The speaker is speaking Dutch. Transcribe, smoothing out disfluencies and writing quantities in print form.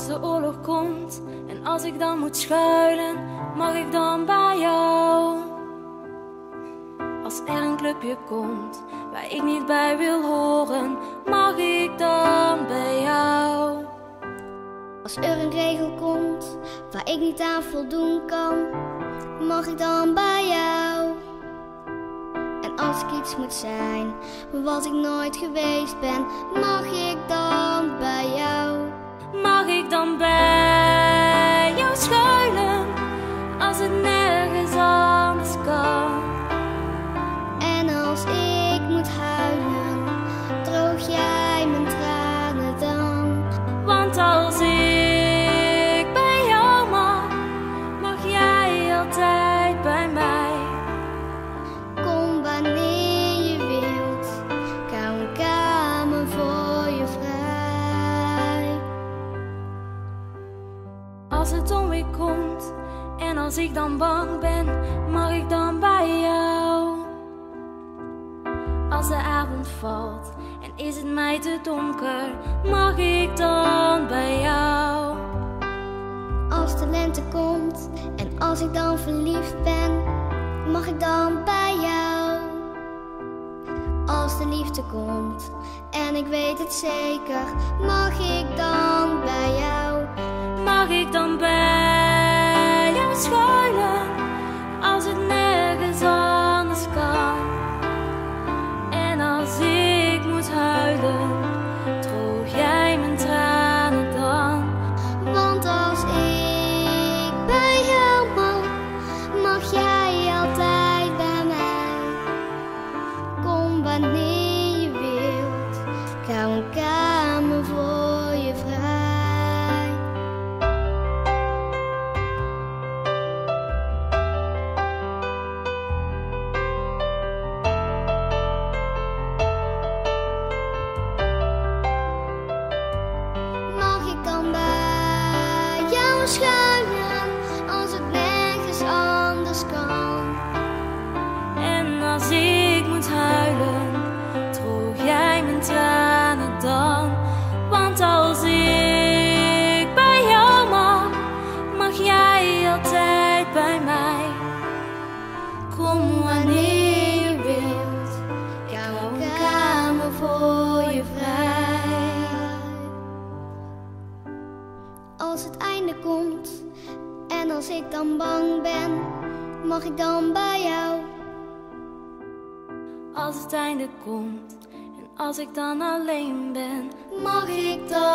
Als de oorlog komt en als ik dan moet schuilen, mag ik dan bij jou? Als er een clubje komt waar ik niet bij wil horen, mag ik dan bij jou? Als er een regel komt waar ik niet aan voldoen kan, mag ik dan bij jou? En als ik iets moet zijn wat ik nooit geweest ben, mag ik dan bij jou? Mag ik dan bij jou schuilen als het nergens anders kan? En als ik moet huilen, droog jij mijn tranen dan? Want als ik bij jou mag jij altijd bij mij. Kom wanneer je wilt, ik hou een kamer voor je vrij. Als het onweer komt en als ik dan bang ben, mag ik dan bij jou? Als de avond valt en is het mij te donker, mag ik dan bij jou? Als de lente komt en als ik dan verliefd ben, mag ik dan bij jou? Als de liefde komt en ik weet het zeker, mag ik dan bij jou? Mag ik dan bij jou schuilen als het nergens anders kan? En als ik moet huilen, droog jij mijn tranen dan? Want als ik bij jou mag jij altijd bij mij. Kom wanneer je wilt, ik hou een kamer voor je vrij. Mag ik dan bij jou schuilen als het nergens anders kan? En als ik moet huilen, droog jij mijn tranen dan? Want als ik bij jou mag jij altijd bij mij. Kom wanneer je wilt, ik hou een kamer voor je vrij. Als het einde komt en als ik dan bang ben, mag ik dan bij jou? Als het einde komt en als ik dan alleen ben, mag ik dan